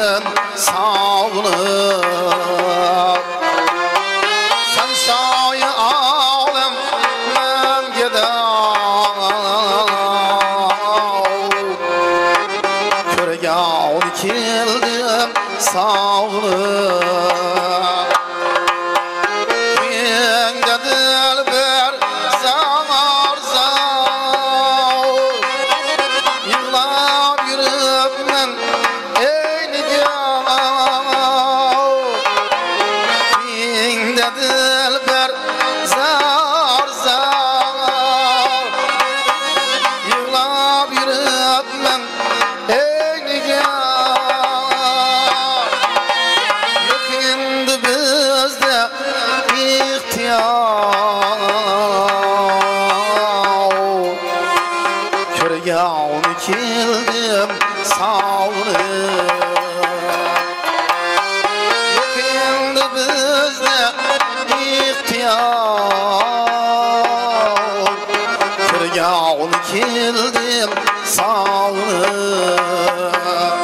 kildim sağlık sen şayı alım ben gedam körgağın kildim sağlık kildim sağlık yok endi bizde ihtiyar kirgağın kildim sağlık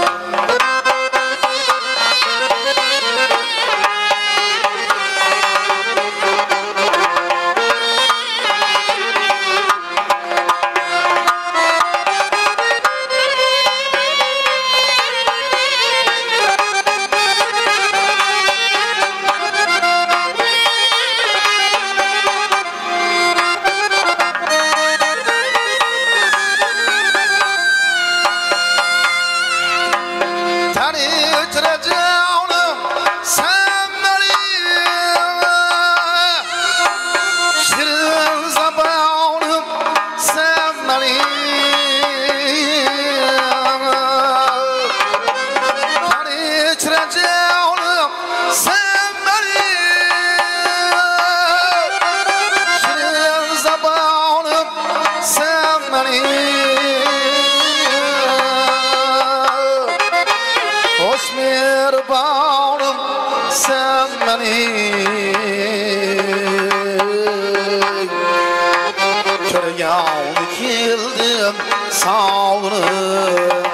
Kirgağın kildim sağlık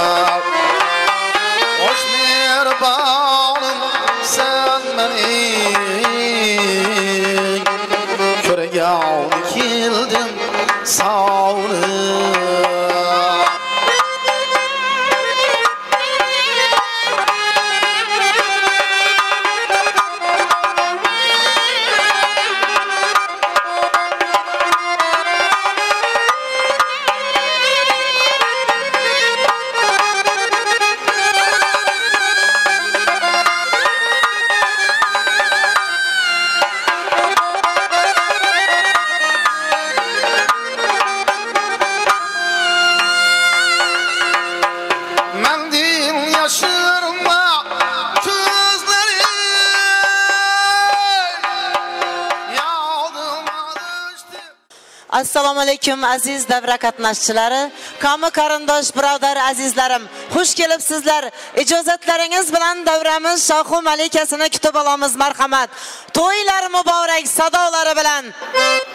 hoş mehribanım sen benim kirgağın kildim sağlık Assalomu alaykum aziz davra qatnashchilari, qavmi qarindosh birodar azizlarim, xush kelibsizlar. Ijozatlaringiz bilan davramiz shohu malikasini kutib olamiz marhamat. To'ylar muborak sadolari bilan.